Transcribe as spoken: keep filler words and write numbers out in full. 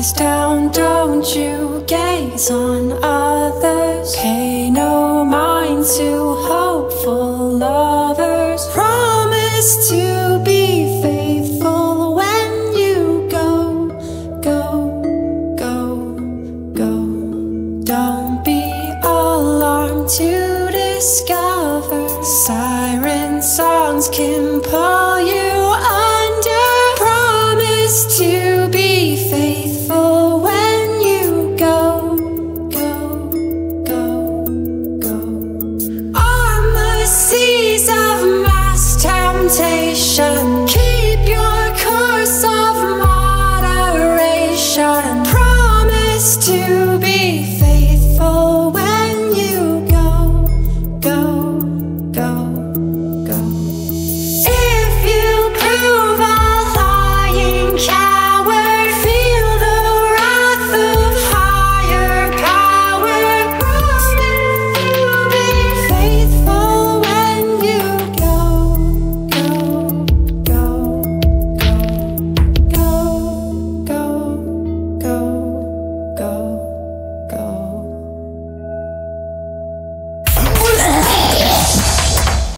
Eyes down, don't you gaze on others. Pay no mind to hopeful lovers. Promise to be faithful when you go, go, go, go. Don't be alarmed to discover siren songs can pull you under. Promise to be faithful when you go, go, go, go. On the seas of mass temptation,